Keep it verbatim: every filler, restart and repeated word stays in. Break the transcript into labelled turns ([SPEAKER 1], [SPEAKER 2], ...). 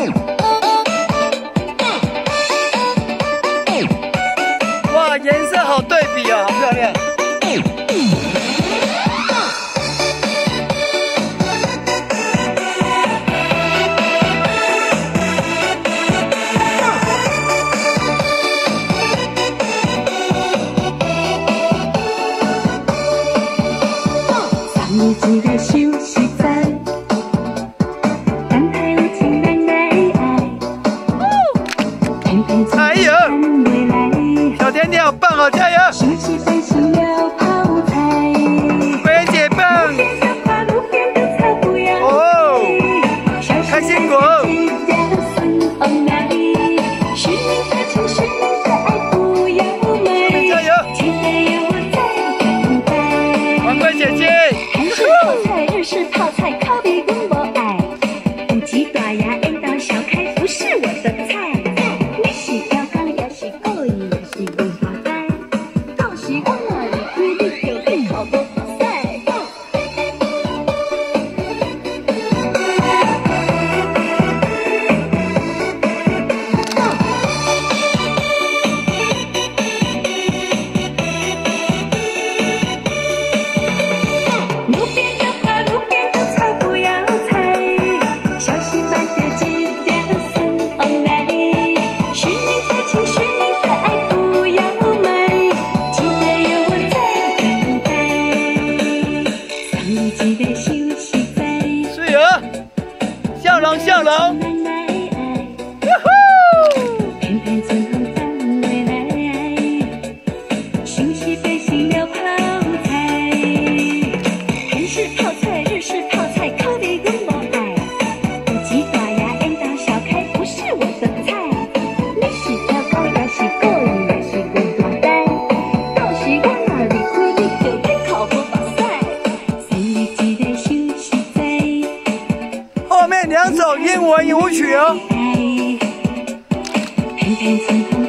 [SPEAKER 1] 哇，颜色好对比哦，好漂亮。
[SPEAKER 2] 你记得休息站，安排有情人来爱，偏偏从未来。
[SPEAKER 1] 小甜甜好棒哦，加油！
[SPEAKER 2] 休息飞行了泡菜，
[SPEAKER 1] 薇姐棒！哦，开心果！加油！王贵姐姐。
[SPEAKER 2] 日式泡菜烤比我无爱，有几大牙缘到小开不是我的菜。你是刁工也是故意也是文化呆，到时我哪里规你就去考无赛。路边。
[SPEAKER 1] 是啊，笑容笑容。休息飞行了泡菜，韩式泡菜、日式泡菜，烤的我无爱。有几大牙缘到小开不是我的菜，你是刁工也是故意也是文化呆，到时我哪里开你就去考无目赛。三日记得休息在。 后面两首英文舞曲哦。